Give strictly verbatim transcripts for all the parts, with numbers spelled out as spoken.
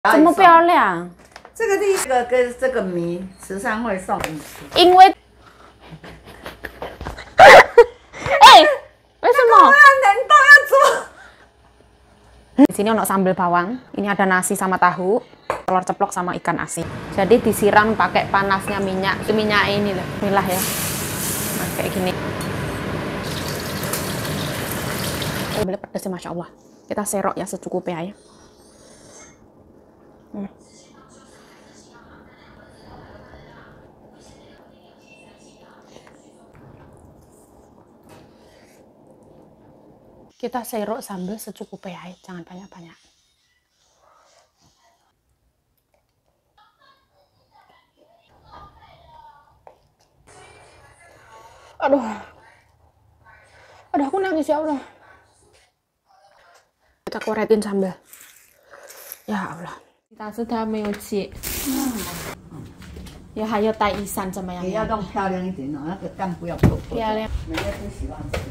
这么漂亮。 这个第一个跟这个米慈善会送你。 因为，哎，为什么？ 难道要做？ Di sini untuk sambal bawang, ini ada nasi sama tahu, telur ceplok sama ikan asin. Jadi disiram pakai panasnya minyak, itu minyak ini loh, milah ya. Nah, kayak gini. Oh, boleh pedas ya, masya Allah. Kita serok ya secukupnya ya. Hmm. Kita serok sambal secukupnya ya, jangan banyak-banyak. Aduh. Aduh, aku nangis ya Allah. Kita koretin sambal. Ya Allah. Kita sudah menguji. Ya, 还有带一扇怎么样？ 也要弄漂亮一点哦，那个蛋不要破破。 漂亮。 每个都喜欢吃。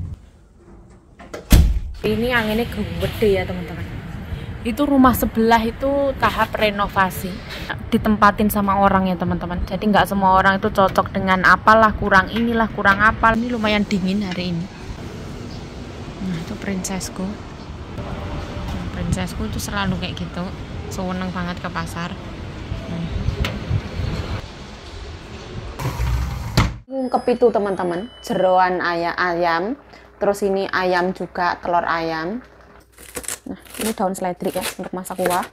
Ini anginnya gede ya teman-teman. Itu rumah sebelah itu tahap renovasi, ditempatin sama orang ya teman-teman. Jadi nggak semua orang itu cocok dengan apalah, kurang inilah, kurang apa. Ini lumayan dingin hari ini. Nah itu princessku. Nah, princessku itu selalu kayak gitu, seneng banget ke pasar. Hmm. Ngungkep itu teman-teman, jeroan ayam ayam. Terus ini ayam juga, telur ayam. Nah, ini daun seledri ya untuk masak kuah.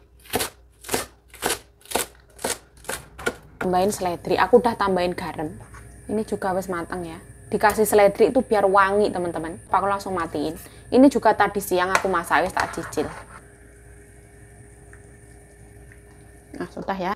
Tambahin seledri. Aku udah tambahin garam. Ini juga wis matang ya. Dikasih seledri itu biar wangi teman-teman. Aku langsung matiin. Ini juga tadi siang aku masak wis tak cicil. Nah, sudah ya.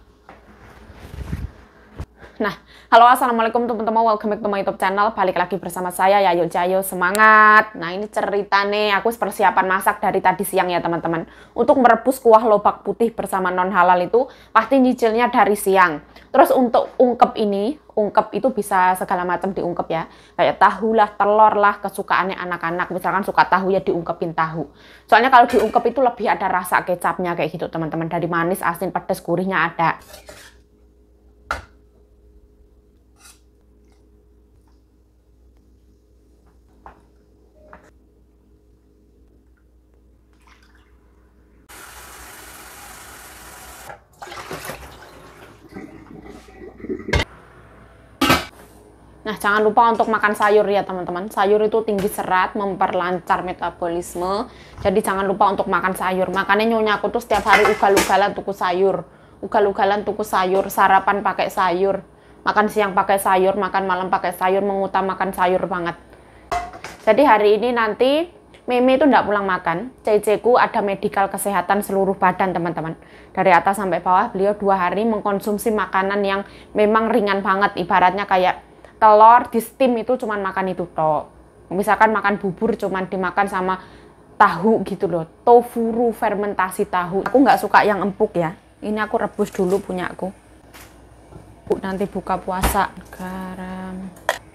Nah, halo assalamualaikum teman-teman, welcome back to my YouTube channel. Balik lagi bersama saya Yayu Jayo, semangat. Nah ini ceritanya aku persiapan masak dari tadi siang ya teman-teman. Untuk merebus kuah lobak putih bersama non halal itu pasti nyicilnya dari siang. Terus untuk ungkep ini, ungkep itu bisa segala macam diungkep ya. Kayak tahu lah, telur lah, kesukaannya anak-anak. Misalkan suka tahu ya diungkepin tahu. Soalnya kalau diungkep itu lebih ada rasa kecapnya kayak gitu teman-teman. Dari manis, asin, pedas, gurihnya ada. Nah, jangan lupa untuk makan sayur ya teman-teman. Sayur itu tinggi serat, memperlancar metabolisme. Jadi jangan lupa untuk makan sayur. Makanya nyonya aku tuh setiap hari ugal-ugalan tuku sayur. Ugal-ugalan tuku sayur, sarapan pakai sayur. Makan siang pakai sayur, makan malam pakai sayur, mengutamakan sayur banget. Jadi hari ini nanti Meme itu enggak pulang makan. Ceceku ada medikal kesehatan seluruh badan teman-teman. Dari atas sampai bawah beliau dua hari mengkonsumsi makanan yang memang ringan banget. Ibaratnya kayak telur di steam itu cuman makan itu toh. Misalkan makan bubur cuman dimakan sama tahu gitu loh. Tofuru fermentasi tahu. Aku nggak suka yang empuk ya. Ini aku rebus dulu punya aku. Nanti buka puasa. Garam.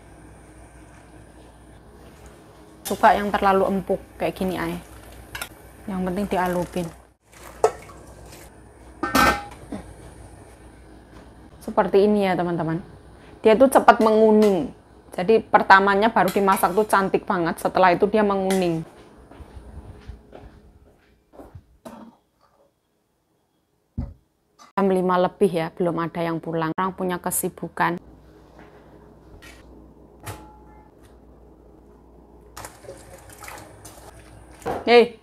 Suka yang terlalu empuk kayak gini aja. Yang penting dialupin. Seperti ini ya teman-teman. Dia tuh cepat menguning. Jadi pertamanya baru dimasak tuh cantik banget. Setelah itu dia menguning. Jam lima lebih ya, belum ada yang pulang. Orang punya kesibukan. Hei.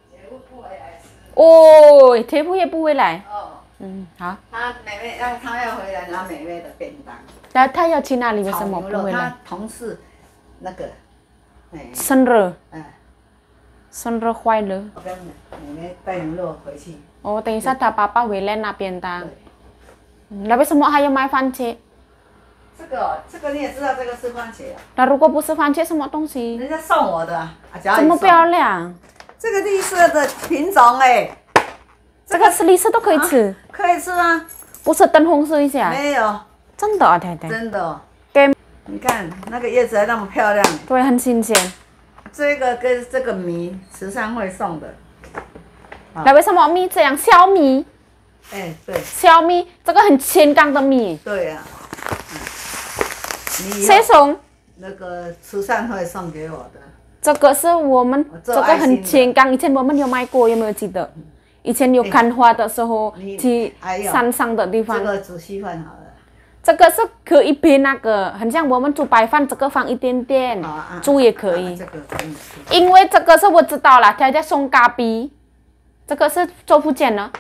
Oh, 姐夫也不回来。哦。嗯，好。 他妹妹要他要回来拿妹妹的便当。 那他要去那里？为什么不回来？ 他同事那个， 生日， 嗯， 生日快乐。 我跟妹妹带牛肉回去。 哦，等一下他爸爸回来拿便当。那为什么还要买番茄？ 这个，这个你也知道，这个是番茄啊。 那如果不是番茄，什么东西？ 人家送我的啊， 这么漂亮。 这个绿色的品种哎， 这个是绿色都可以吃， 可以吃啊。 不是灯红色一下？ 没有。 真的啊，太太。 真的、哦。 给， 你看那个叶子还那么漂亮。 对，很新鲜。 这个跟这个米慈善会送的。 那为什么米这样？小米。 哎，对， 小米，这个很健康的米。 对呀、啊。你谁送？ 那个慈善会送给我的。 这个是我们，这个很健康。以前我们有买过，有没有记得？以前有看花的时候，去山上的地方。 这个煮稀饭好了。 这个是可以配那个，很像我们煮白饭，这个放一点点， 啊、 煮也可以。 啊、这个可以。 因为这个是我知道了，他在送咖啡，这个是做福建的。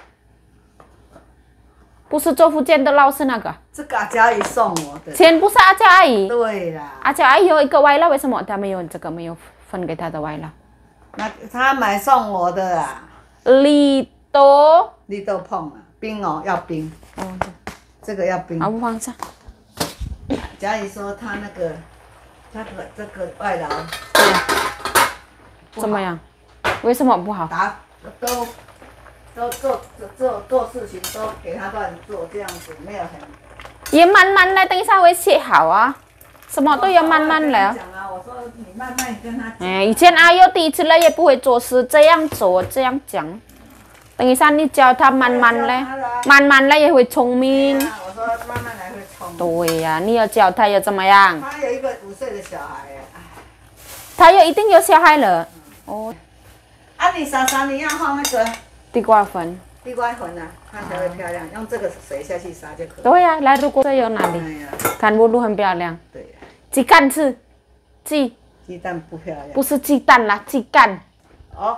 不是做福建的老师那个， 这个阿佳姨送我的。 钱不是阿佳阿姨。 对啦。 阿佳阿姨有一个外劳，为什么他没有这个没有分给他的外劳？ 那他买送我的啊。 绿豆。 绿豆碰啊，冰哦，要冰。哦。这个要冰。 好，我放上。 佳姨说他那个，他的这个外劳。 怎么样？为什么不好？ 打都。都做做做事情都给他乱做，这样子没有很。 也慢慢来，等一下会写好啊。什么都要慢慢来。 讲啊，我说你慢慢跟他讲。 哎，以前阿佑第一次来也不会做事，这样做这样讲。等一下你教他慢慢来，慢慢来也会聪明。 我说慢慢来会聪明。 对呀、啊，你要教他要怎么样？ 他有一个五岁的小孩哎。 他有一定有小孩了。嗯、哦。 啊，你莎莎你要放那个。 地瓜粉， 地瓜粉啊，它才会漂亮。用这个水下去撒就可以。 对呀、啊，来，如果这有哪里？看不露很漂亮。 对、啊。 鸡蛋是鸡。 鸡蛋不漂亮。 不是鸡蛋啦，鸡蛋。哦。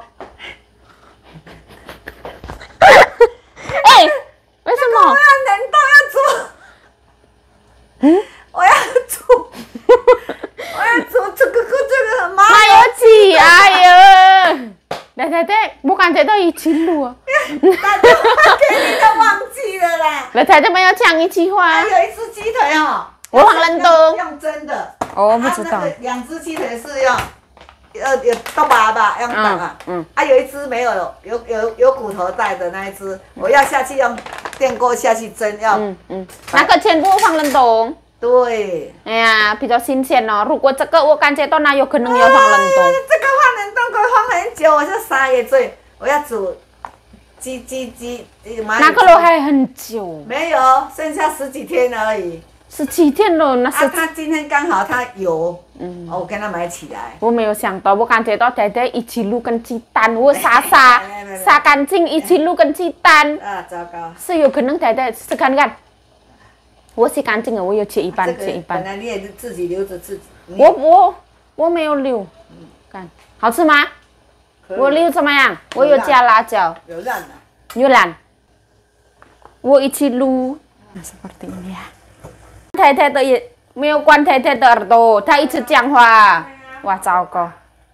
哎，为什么？ 我要冷冻要煮。嗯。我要煮。我要煮这个跟这个很麻烦。 还有鸡，哎呦！来来来，bukan这都一起录啊！ 打电话给你都忘记了啦。 来台这边要讲一句话。 还有一只鸡腿哦， 我忘了都用蒸的。 哦，不知道。 两只鸡腿是用，呃，有刀把吧，用打啊。嗯。啊，有一只没有，有有有骨头带的那一只，我要下去用电锅下去蒸，要。嗯嗯。 那个全部放冷冻。 对。 哎呀，比较新鲜哦。如果这个我感觉到那有可能要放冷冻。 这个放冷冻可以放很久，我就三月最，我要煮鸡鸡鸡。 那个都还很久。 没有，剩下十几天而已。 十几天了，那是。 啊，他今天刚好他有，嗯，我跟他买起来。 我没有想到，我感觉到太太一起卤跟鸡蛋，我杀杀杀干净，一起卤跟鸡蛋。 啊，糟糕。 是有可能太太试看看。我洗干净了，我有切一半，切一半。 本来你也是自己留着自己。 我我我没有留，看好吃吗？我留怎么样？我有加辣椒。 有烂的。 有烂。我一起卤。Nah seperti ini ya. 太太的也没有关太太的耳朵，她一直讲话，哇糟糕！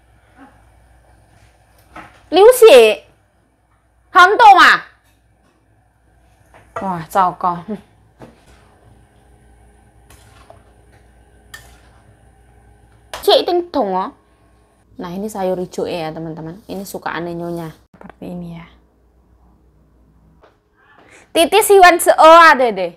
流血，很痛啊！哇糟糕！Cik itu dong oh. Nah ini sayur hijau ya teman-teman. Ini sukaannya nyonya. Seperti ini ya. Titis Iwan seo ada deh.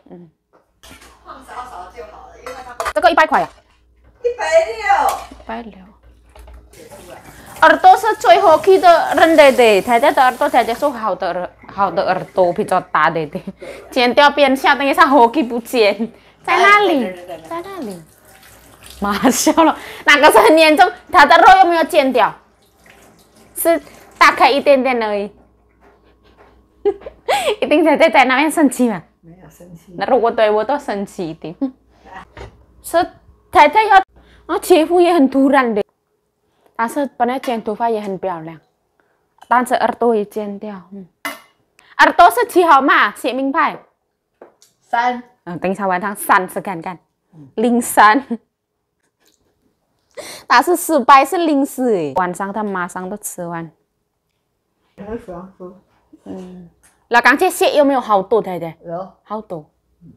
这个一百块呀？ 一百六。 一百六。耳朵是最后期的人的的，太太的耳朵太太说好的耳好的耳朵比较大的的，剪掉变小，等一下后期不见，在哪里？在哪里？妈笑了，那个是很严重，它的肉有没有剪掉？是大开一点点而已。一定太太在那边生气嘛？ 没有生气。 那如果对我都生气一点。是太太要啊，切腹也很突然的。但是本来剪头发也很漂亮，但是耳朵也剪掉。嗯，耳朵是几号码？写明白。 三。 嗯，等一下晚上三次看看。零三。但是失败是零四诶，晚上他马上都吃完。 很喜欢吃。 嗯，那刚才血有没有好多太太？ 有， 好多。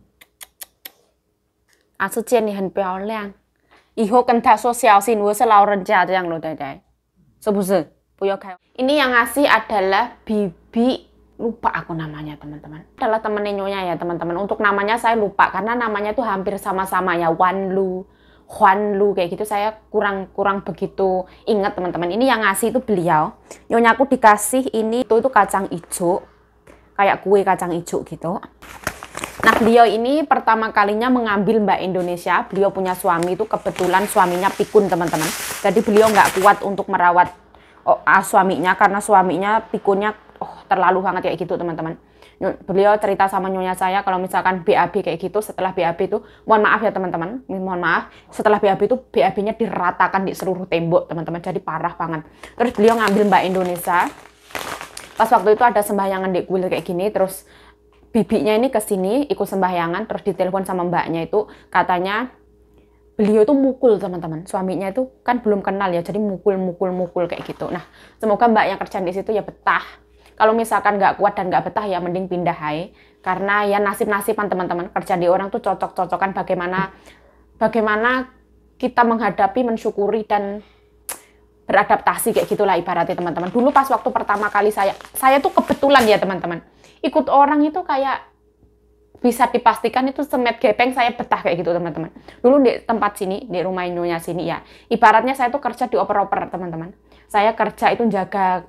啊，是剪你很漂亮，以后跟他说小心，我是老人家这样loh太太，是不是？不要开。Ini yang ngasih adalah Bibi, lupa aku namanya teman-teman. Adalah temennya nyonya ya teman-teman. Untuk namanya saya lupa karena namanya tuh hampir sama-sama ya, Wanlu, Huanlu kayak gitu. Saya kurang kurang begitu ingat teman-teman. Ini yang ngasih itu beliau. Nyonya aku dikasih ini itu itu kacang hijau. kayak kue kacang hijau gitu. Nah, beliau ini pertama kalinya mengambil Mbak Indonesia. Beliau punya suami itu kebetulan suaminya pikun, teman-teman. Jadi beliau nggak kuat untuk merawat oh, ah, suaminya karena suaminya pikunnya oh, terlalu banget kayak gitu, teman-teman. Beliau cerita sama nyonya saya kalau misalkan B A B kayak gitu, setelah B A B itu, mohon maaf ya teman-teman, mohon maaf, setelah B A B itu B A B-nya diratakan di seluruh tembok, teman-teman. Jadi parah banget. Terus beliau ngambil Mbak Indonesia. Pas waktu itu ada sembahyangan di kuil kayak gini, terus bibinya ini ke sini ikut sembahyangan, terus ditelepon sama mbaknya itu, katanya beliau itu mukul, teman-teman. Suaminya itu kan belum kenal ya, jadi mukul-mukul-mukul kayak gitu. Nah, semoga mbak yang kerja di situ ya betah. Kalau misalkan nggak kuat dan nggak betah ya mending pindah hai. Karena ya nasib-nasiban, teman-teman. Kerja di orang tuh cocok-cocokan bagaimana bagaimana kita menghadapi, mensyukuri dan beradaptasi kayak gitulah ibaratnya, teman-teman. Dulu pas waktu pertama kali saya saya tuh kebetulan ya, teman-teman. Ikut orang itu kayak bisa dipastikan itu semet gepeng saya betah kayak gitu, teman-teman. Dulu di tempat sini, di rumah nyonya sini ya. Ibaratnya saya tuh kerja di oper-oper, teman-teman. Saya kerja itu jaga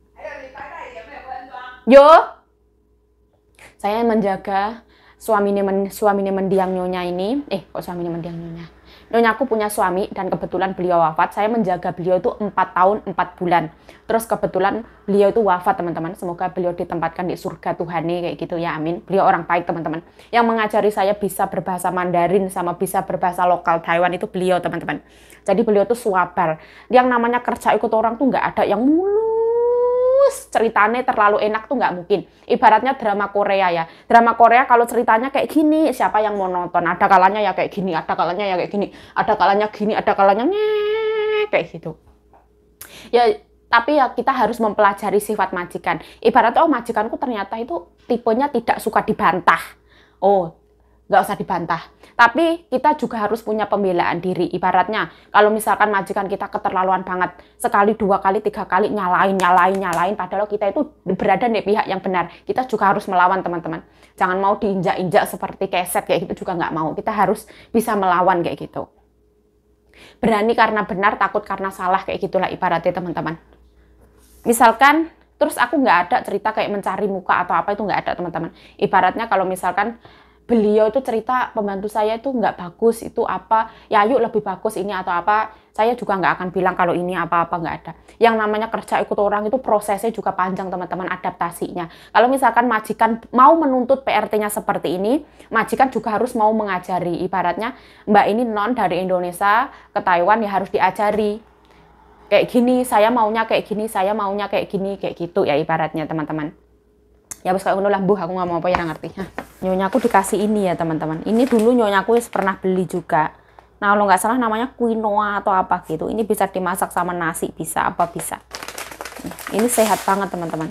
Yo, saya menjaga suaminya men, suaminya mendiang nyonya ini. Eh, kok suaminya mendiang nyonya? Nyonya aku punya suami dan kebetulan beliau wafat. Saya menjaga beliau itu empat tahun empat bulan. Terus kebetulan beliau itu wafat, teman-teman. Semoga beliau ditempatkan di surga Tuhan nih kayak gitu ya, amin. Beliau orang baik, teman-teman. Yang mengajari saya bisa berbahasa Mandarin sama bisa berbahasa lokal Taiwan itu beliau, teman-teman. Jadi beliau tuh swabar. Yang namanya kerja ikut orang tuh nggak ada yang mulus. Ceritanya terlalu enak tuh nggak mungkin. Ibaratnya drama Korea ya. Drama Korea kalau ceritanya kayak gini, siapa yang mau nonton? Ada kalanya ya kayak gini, ada kalanya ya kayak gini, ada kalanya gini, ada kalanya nyek, kayak gitu. Ya, tapi ya kita harus mempelajari sifat majikan. Ibaratnya, oh majikanku ternyata itu tipenya tidak suka dibantah. Oh, nggak usah dibantah. Tapi kita juga harus punya pembelaan diri. Ibaratnya, kalau misalkan majikan kita keterlaluan banget, sekali, dua kali, tiga kali, nyalain, nyalain, nyalain, padahal kita itu berada di pihak yang benar. Kita juga harus melawan, teman-teman. Jangan mau diinjak-injak seperti keset, kayak gitu juga nggak mau. Kita harus bisa melawan, kayak gitu. Berani karena benar, takut karena salah, kayak gitulah ibaratnya, teman-teman. Misalkan, terus aku nggak ada cerita kayak mencari muka atau apa, itu nggak ada, teman-teman. Ibaratnya kalau misalkan beliau itu cerita pembantu saya itu nggak bagus, itu apa, ya yuk lebih bagus ini atau apa, saya juga nggak akan bilang kalau ini apa-apa, nggak ada. Yang namanya kerja ikut orang itu prosesnya juga panjang, teman-teman, adaptasinya. Kalau misalkan majikan mau menuntut P R T-nya seperti ini, majikan juga harus mau mengajari. Ibaratnya mbak ini non dari Indonesia ke Taiwan ya harus diajari. Kayak gini, saya maunya kayak gini, saya maunya kayak gini, kayak gitu ya ibaratnya, teman-teman. Ya bos kayak ngono lah, Bu, aku nggak mau apa ya ngerti. Hah. Nyonya aku dikasih ini ya, teman-teman. Ini dulu nyonya aku pernah beli juga. Nah, kalau nggak salah namanya quinoa atau apa gitu. Ini bisa dimasak sama nasi, bisa apa bisa. Ini sehat banget, teman-teman.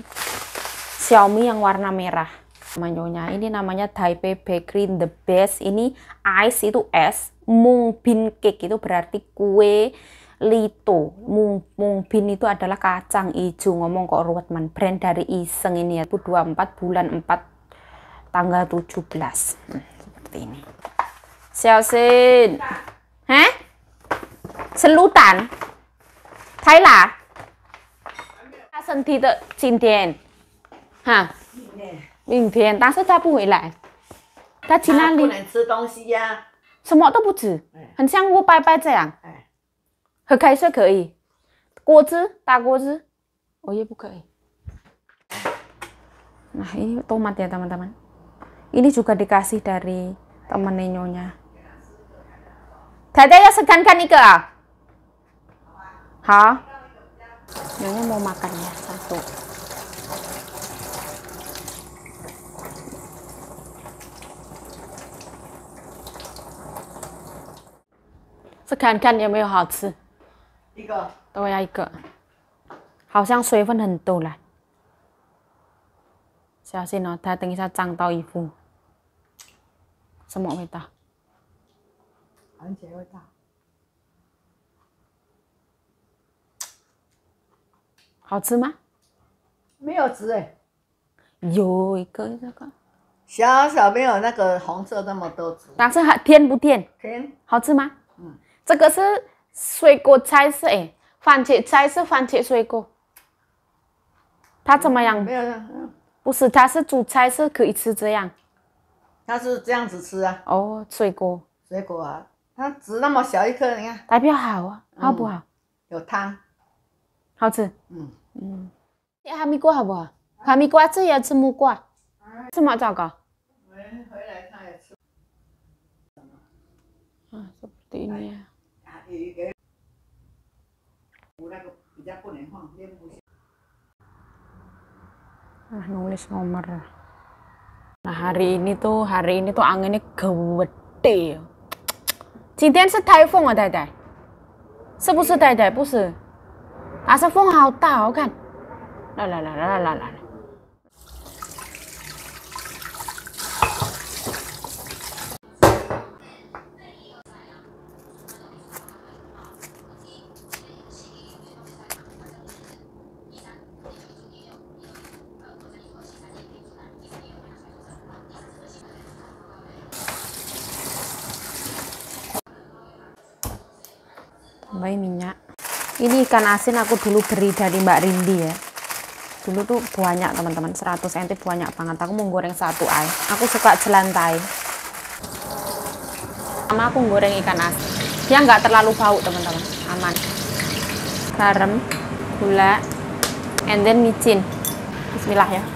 Xiaomi yang warna merah. Sama nyonya. Ini namanya Taipei Bakery the best. Ini ice itu es, mung bean cake itu berarti kue Lito. Mung, mung bean itu adalah kacang hijau. Ngomong kok ruwet man. Brand dari Iseng ini ya. dua puluh empat bulan empat tanggal tujuh belas. Hmm, seperti ini. Xiaoxin. Hah? Selutan. Thailand. 他身体的今天。哈。明天，但是他不回来。他去哪里？ 不能吃东西呀、啊。 什么都不吃，很像我拜拜这样。喝开水可以，果汁打果汁，我也不可以。Nah ini tomat ya teman-teman. Ini juga dikasih dari temen nyonya. Dada ya segankan ike ah. Hah? Nyonya mau makan ya satu. Segan看有没有好吃？ 一个。 都要一个。好像水分很多了。小心哦，它等一下脏到衣服。什么味道？ 番茄味道。 好吃吗？ 没有汁哎。 有一个这个。 小小没有那个红色那么多汁。 但是还甜不甜？ 甜。 好吃吗？ 嗯。 这个是水果菜是哎，番茄菜是番茄水果。它怎么样？ 没有， 不是，它是煮菜是可以吃这样。 它是这样子吃啊。 哦，水果。 水果啊，它籽那么小一颗，你看。 代表好啊，好不好？ 嗯、有汤。好吃。嗯嗯。 哈密瓜好不好？哈密瓜这也吃木瓜。这么糟糕？ 回来他也吃。 啊，seperti ini ya. Nah, nulis nomor. Nah, hari ini tuh, hari ini tuh anginnya gede. 今天是台风啊，太太。是不是太太？不是。啊，这风好大，我看。来来来来来来。Tambahin minyak. Ini ikan asin aku dulu beri dari Mbak Rindi ya. Dulu tuh banyak teman-teman, seratus sentimeter banyak banget. Aku mau goreng satu ay. Aku suka jelantai. Sama aku goreng ikan asin. Dia nggak terlalu bau teman-teman, aman. Garam, gula, and then micin. Bismillah ya.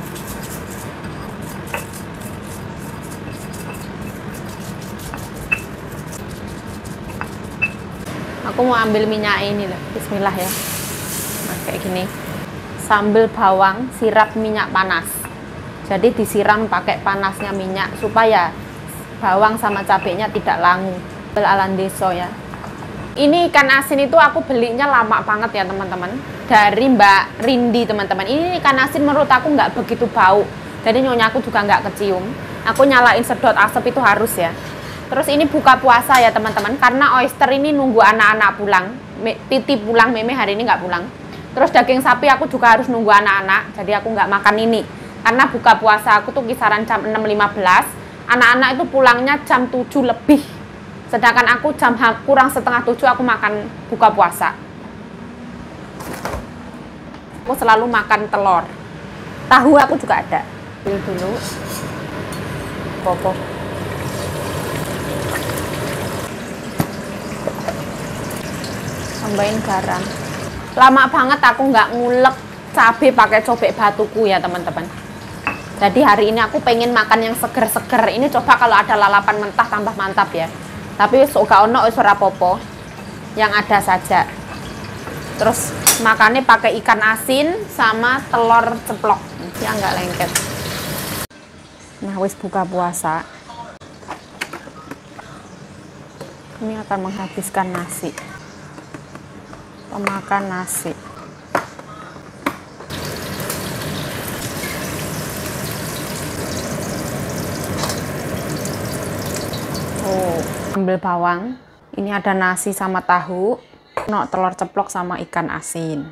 Aku mau ambil minyak ini loh. Bismillah ya. Nah, kayak gini. Sambil bawang sirap minyak panas. Jadi disiram pakai panasnya minyak supaya bawang sama cabenya tidak langu. Alandeso ya. Ini ikan asin itu aku belinya lama banget ya teman-teman. Dari Mbak Rindi teman-teman. Ini ikan asin menurut aku nggak begitu bau. Jadi nyonya aku juga nggak kecium. Aku nyalain sedot asap itu harus ya. Terus ini buka puasa ya teman-teman, karena oyster ini nunggu anak-anak pulang. Titi pulang, Meme hari ini nggak pulang. Terus daging sapi aku juga harus nunggu anak-anak, jadi aku nggak makan ini. Karena buka puasa aku tuh kisaran jam enam lima belas, anak-anak itu pulangnya jam tujuh lebih. Sedangkan aku jam kurang setengah tujuh aku makan buka puasa. Aku selalu makan telur. Tahu aku juga ada. Ini dulu. Popo. Tambahin garam. Lama banget aku nggak ngulek cabai pakai cobek batuku ya teman-teman. Jadi hari ini aku pengen makan yang seger-seger. Ini coba kalau ada lalapan mentah tambah mantap ya. Tapi suka ono wis ora apa-apa. Yang ada saja. Terus makannya pakai ikan asin sama telur ceplok. Ya nggak lengket. Nah wis buka puasa. Ini akan menghabiskan nasi. Pemakan nasi. Oh, ambil bawang. Ini ada nasi sama tahu, no, telur ceplok sama ikan asin.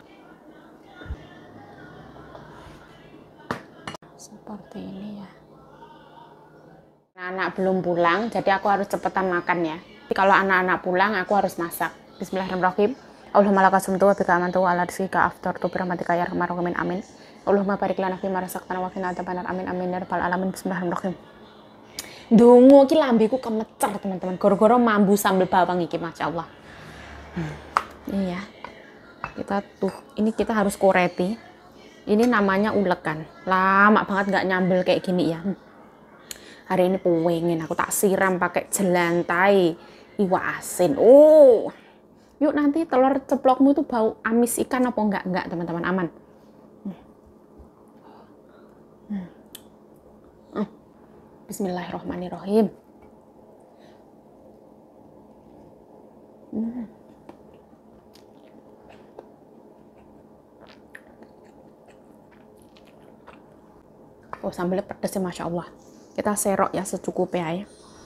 Seperti ini ya. Anak-anak belum pulang, jadi aku harus cepetan makan ya. Tapi kalau anak-anak pulang, aku harus masak. Bismillahirrahmanirrahim. Allahumma laka sumtu wa bika amantu wa ala rizqika aftartu bi rahmatika ya arhamar rahimin amin. Allahumma barik lana fi ma razaqtana wa qina adzabannar amin amin ya rabbal alamin. Bismillahirrahmanirrahim. Dongo iki lambeku kemecer teman-teman. Goro-goro mambu sambil bawang iki masyaallah. Hmm. Ini ya. Kita tuh ini kita harus koreti. Ini namanya ulekan. Lama banget nggak nyambel kayak gini ya. Hmm. Hari ini pengen aku tak siram pakai jelantai iwa asin. Oh. Yuk nanti telur ceplokmu itu bau amis ikan apa enggak? Enggak teman-teman, aman. Hmm. Hmm. Bismillahirrahmanirrahim. Hmm. Oh sambelnya pedas ya Masya Allah. Kita serok ya secukupnya ya.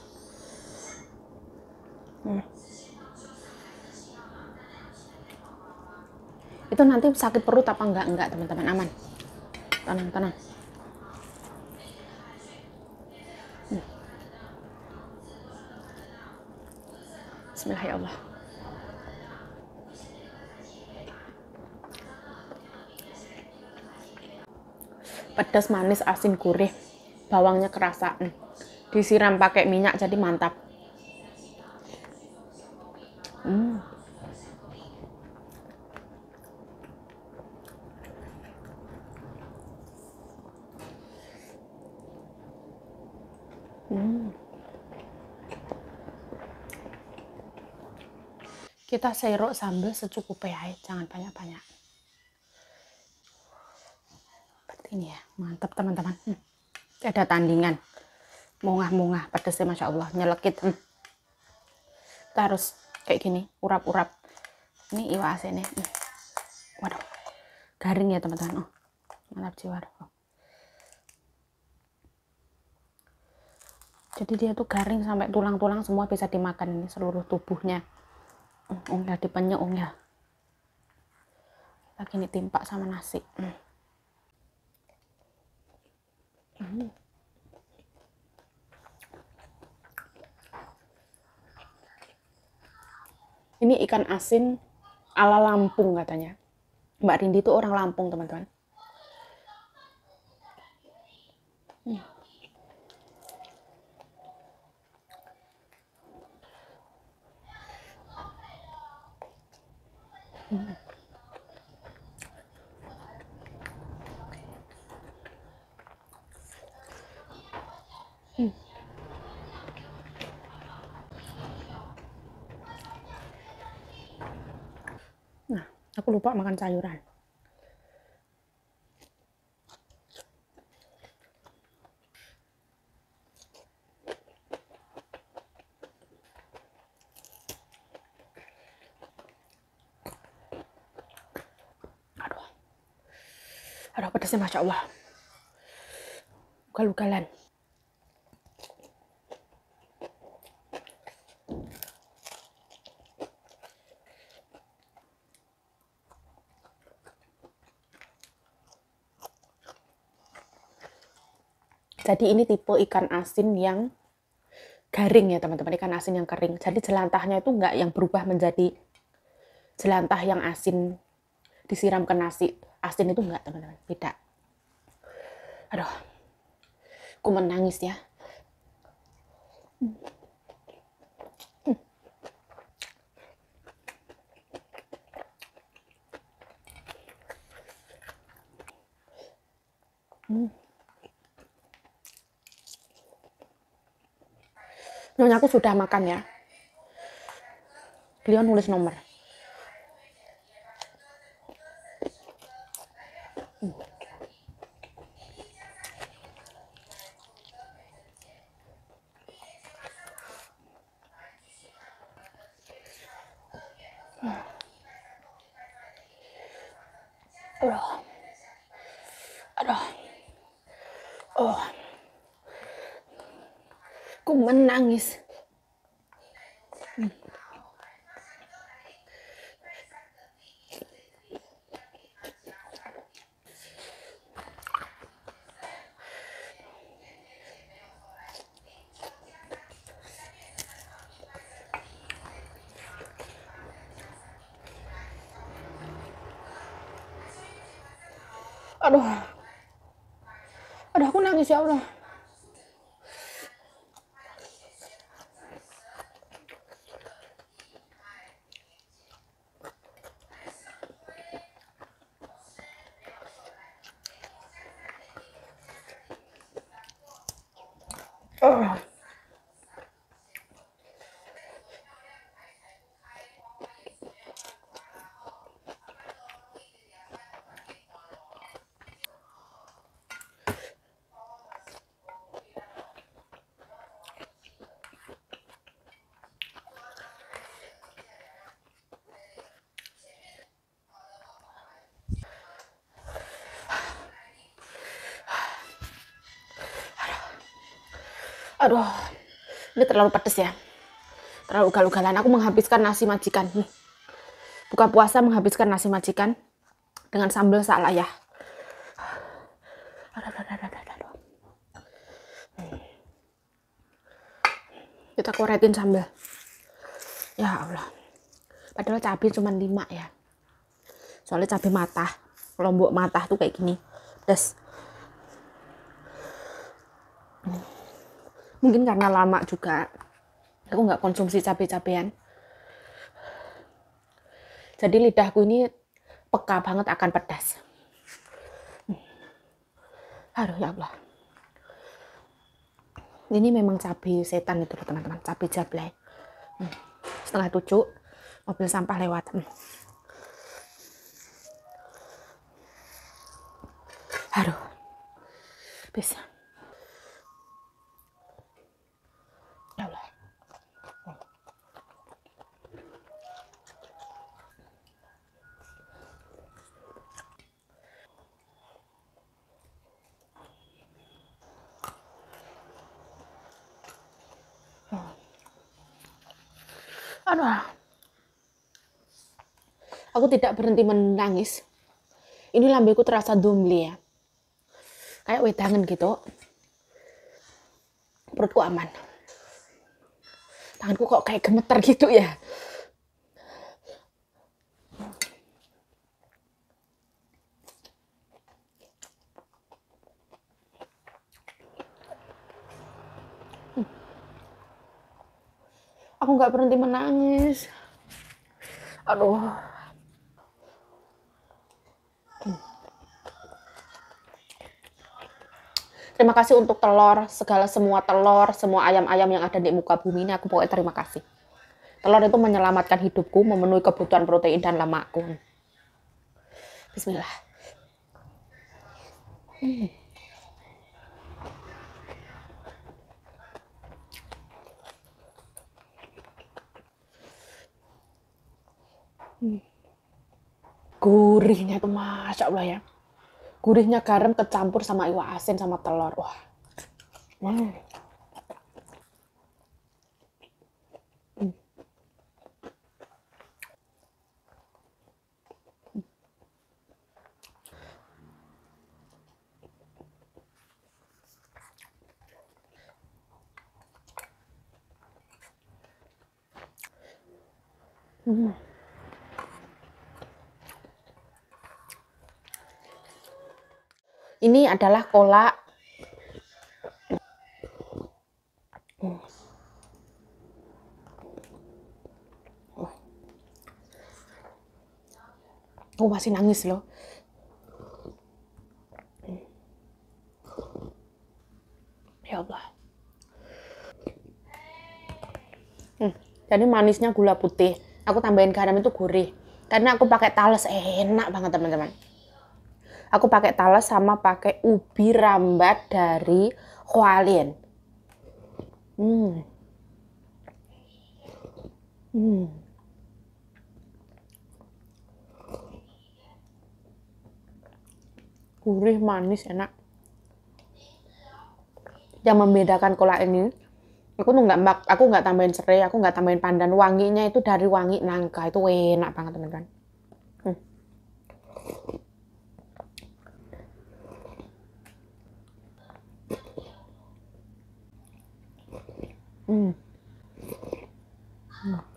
Hmm. Itu nanti sakit perut apa enggak? Enggak teman-teman, aman. Tenang, tenang. Hmm. Bismillah ya Allah. Pedas, manis, asin, gurih. Bawangnya kerasa. Hmm. Disiram pakai minyak jadi mantap. Hmm. Hmm. Kita serok sambal secukupnya ya, jangan banyak-banyak. Seperti ini ya, mantap teman-teman. Hmm. Ada tandingan. Mungah-mungah, pedasnya Masya Allah, nyelekit. Hmm. Kita harus kayak gini, urap-urap. Ini iwa asinnya. Hmm. Waduh, garing ya teman-teman. Oh, mantap jiwa. Oh. Jadi dia tuh garing sampai tulang-tulang semua bisa dimakan ini, seluruh tubuhnya. Unggah dipenyek unggah. Lagi ini timpa sama nasi. Hmm. Hmm. Ini ikan asin ala Lampung katanya. Mbak Rindi itu orang Lampung teman-teman. Hmm. Hmm. Hmm. Nah, aku lupa makan sayuran. Aduh, aduh pedasnya Masya Allah. Ugal-ugalan. Jadi ini tipe ikan asin yang garing ya teman-teman, ikan asin yang kering. Jadi jelantahnya itu enggak yang berubah menjadi jelantah yang asin disiram ke nasi. Asin itu enggak teman-teman, tidak. Aduh, aku menangis ya. Hmm. Hmm. Nyonya aku sudah makan ya. Beliau nulis nomor. Hmm. Aduh. Aduh. Oh. Aku menangis. Hmm. Aduh. Aduh, aku nangis ya Allah. Oh. Aduh, ini terlalu pedes ya. Terlalu ugal-ugalan. Aku menghabiskan nasi majikan. Buka puasa menghabiskan nasi majikan dengan sambal salayah. Kita koretin sambal. Ya Allah. Padahal cabai cuma lima ya. Soalnya cabai matah. Lombok matah tuh kayak gini. Pedas. Mungkin karena lama juga aku nggak konsumsi cabai-cabean. Jadi lidahku ini peka banget akan pedas. Aduh ya Allah. Ini memang cabai setan itu teman-teman, cabai jablay. Setengah tujuh, mobil sampah lewat. Aduh, bisa. Ya Allah. Aduh. Aku tidak berhenti menangis. Ini lambeku terasa dumbli ya. Kayak wedangan gitu. Perutku aman. Tanganku kok kayak gemeter gitu ya. Aku nggak berhenti menangis. Aduh. Terima kasih untuk telur, segala semua telur, semua ayam-ayam yang ada di muka bumi ini, aku pokoknya terima kasih. Telur itu menyelamatkan hidupku, memenuhi kebutuhan protein dan lemakku. Bismillah. Hmm. Hmm. Gurihnya itu Masya Allah ya. Gurihnya garam kecampur sama iwak asin sama telur. Wah. Hmm. Hmm. Hmm. Ini adalah kolak. Hmm. Aku masih nangis loh. Ya Allah. Hmm. Jadi manisnya gula putih. Aku tambahin garam itu gurih. Karena aku pakai talas, enak banget teman-teman. Aku pakai talas sama pakai ubi rambat dari Hualien. Hmm. Hmm. Gurih, manis, enak. Yang membedakan kolak ini, aku tuh nggak aku nggak tambahin serai, aku nggak tambahin pandan. Wanginya itu dari wangi nangka, itu enak banget teman-teman. Hmm. Hmm. Hmm.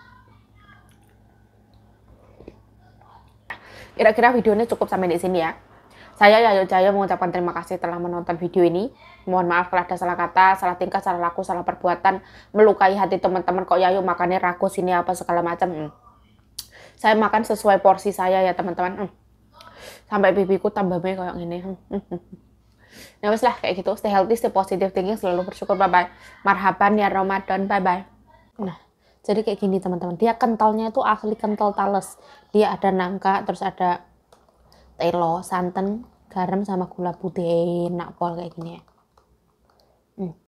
Kira-kira videonya cukup sampai di sini ya. Saya Yayo Jaya mengucapkan terima kasih telah menonton video ini. Mohon maaf kalau ada salah kata, salah tingkah, salah laku, salah perbuatan, melukai hati teman-teman. Kok Yayo makannya rakus ini apa segala macam. Hmm. Saya makan sesuai porsi saya ya teman-teman. Hmm. Sampai pipiku tambah banyak kayak gini. Hmm. Ya wes lah kayak gitu. Stay healthy, stay positive thinking, selalu bersyukur. Bye bye. Marhaban ya Ramadan. Bye bye. Nah, jadi kayak gini teman-teman. Dia kentalnya itu asli kental talas. Dia ada nangka, terus ada telo, santan, garam sama gula putih. Enak pol kayak gini ya. Hmm.